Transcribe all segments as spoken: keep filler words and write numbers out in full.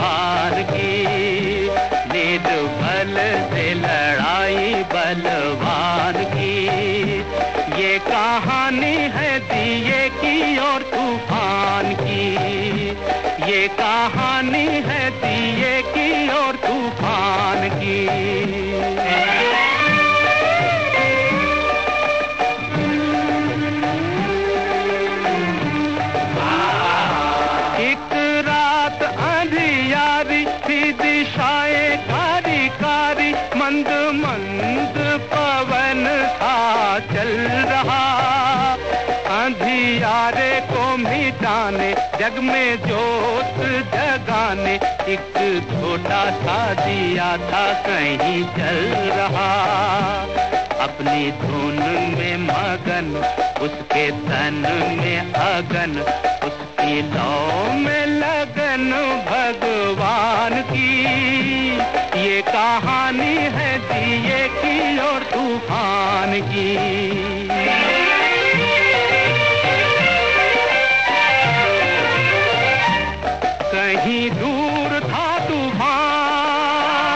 बलवान की, निर्बल से लड़ाई बलवान की। ये कहानी है दिए की और तूफान की, ये कहानी है दिए की और तूफान की। एक रात अंधियारी थी, दिशाएं कारी कारी, मंद मंद पवन था चल रहा। अंधियारे को मिटाने, जग में जोत जगाने, एक छोटा सा दिया था कहीं जल रहा। अपनी धुन में मगन, उसके तन में अगन, उसकी लौ में लगन भगवान की। ये कहानी है दिए की और तूफान की। कहीं दूर था तूफान,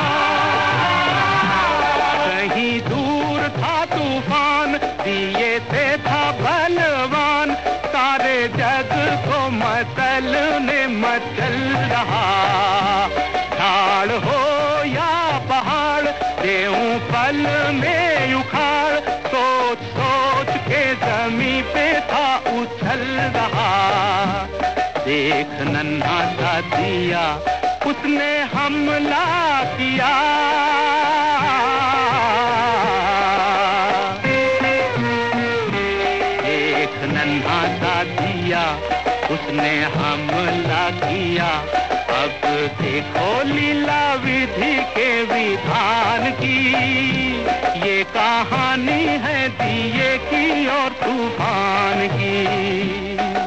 कहीं दूर था तूफान, दिए से था बलवान। सारे जग को मचलने मचल रहा। ढाल हो या पहाड़, देऊं पल में उखाड़, सोच सोच के जमीन पे था उछल रहा। देख नन्हा सा दिया, उसने हमला किया। देख नन्हा सा दिया, उसने हमला किया। अब देखो लीला विधि के विधान की। ये कहानी है दिए की और तूफान की।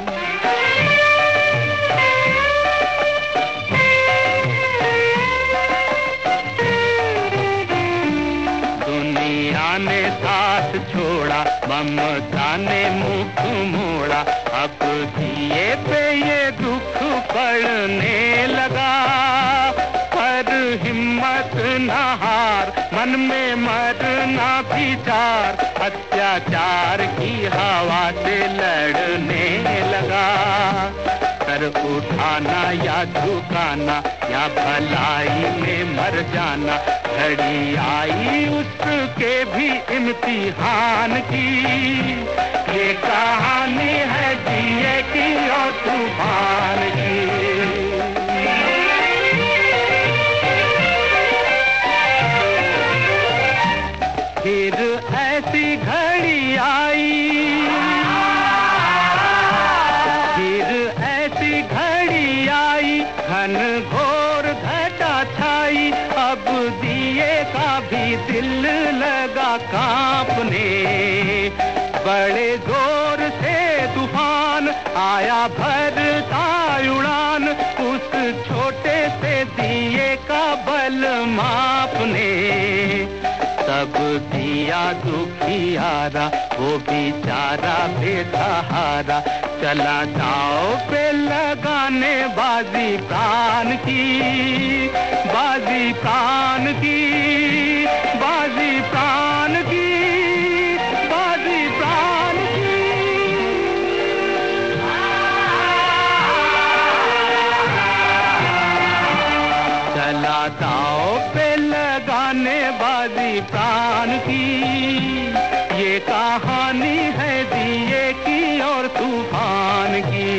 ने साथ छोड़ा, ममता ने मुख मोड़ा। अब दिए पे ये दुख पड़ने लगा। पर हिम्मत न हार, मन में मरना विचार, अत्याचार की हवा से लड़ने लगा। सर उठाना या झुकाना, या भलाई में मर जाना, घड़ी आई उसके भी इम्तिहान की। ये कहानी है जिए की और तूफान की। फिर ऐसी घड़ी आई, फिर ऐसी घड़ी आई, घन घोर घटा छाई। अब दिए का भी दिल लगा कांपने। बड़े जोर से तूफान आया भरता उड़ान, उस छोटे से दिए का बल मापने। तब दिया दुखियारा, वो बेचारा बेसहारा, चला दाव पे लगाने बाजी प्राण की। बाजी प्राण की, बाजी प्राण की, बाजी प्राण की। चला दाव पे लगाने बाजी प्राण की। ये कहानी है दिए की और तूफान की।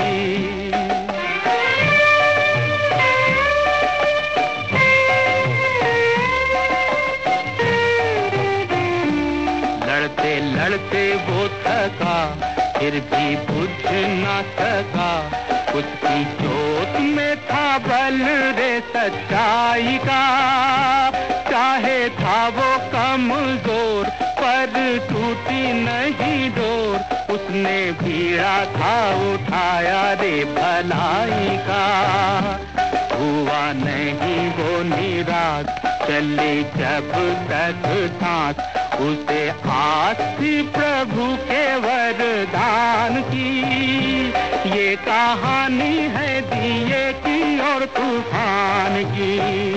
लड़ते लड़ते वो थका, फिर भी बुझ न सका। उसकी जोत में था बल रे सच्चाई का। चाहे था वो कमजोर, पर टूटी नहीं डोर। उसने भीड़ा था उठाया रे भलाई का। हुआ नहीं वो निराश, चली जब तक सांस, उसे आस थी प्रभु के वरदान की। ये कहानी है दिए की और तूफान की।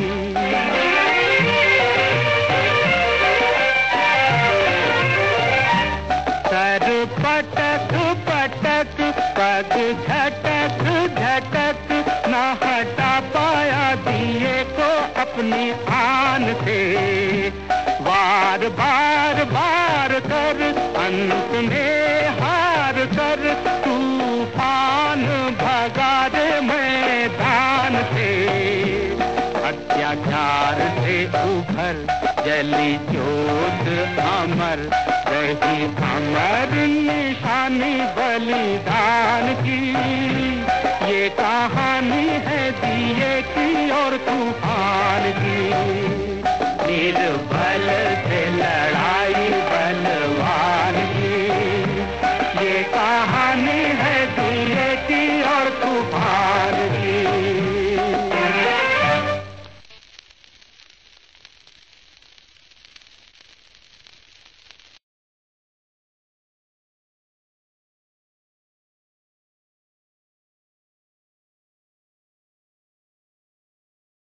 सर पटक पटक पग झटक झटक न हटा पाया दिए को अपनी आन से। बार बार बार कर अंत में हार कर तूफान भगा दे मैदान से। अत्याचार से उभर जली जोत अमर रही अमर निशानी बलिदान की। ये कहानी है दिए की और तूफान की। निर्बल से लड़ाई